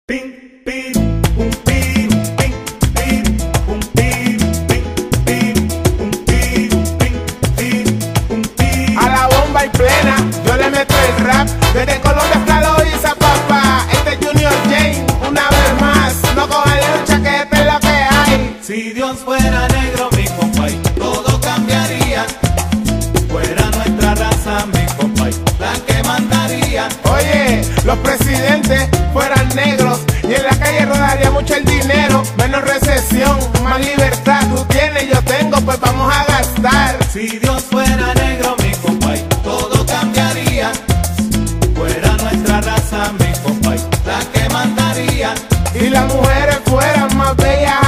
Pim, pim, pum, pim, pim, pim, pum, pim, pim, pim, pum, pim, pim, pim, pum, pim. A la bomba y plena, yo le meto el rap. Desde Colombia hasta Loíza, papá. Este es Junior Jane, una vez más. No cojan lucha, que esto es lo que hay. Si Dios fuera negro, mi compay, todo cambiaría. Fuera nuestra raza, mi compay, la que mandaría. Oye, los presidentes fueran negros y en la calle rodaría mucho el dinero. Menos recesión, más libertad. Tú tienes, yo tengo, pues vamos a gastar. Si Dios fuera negro, mi compay, todo cambiaría. Fuera nuestra raza, mi compay, la que mandaría. Y las mujeres fueran más bellas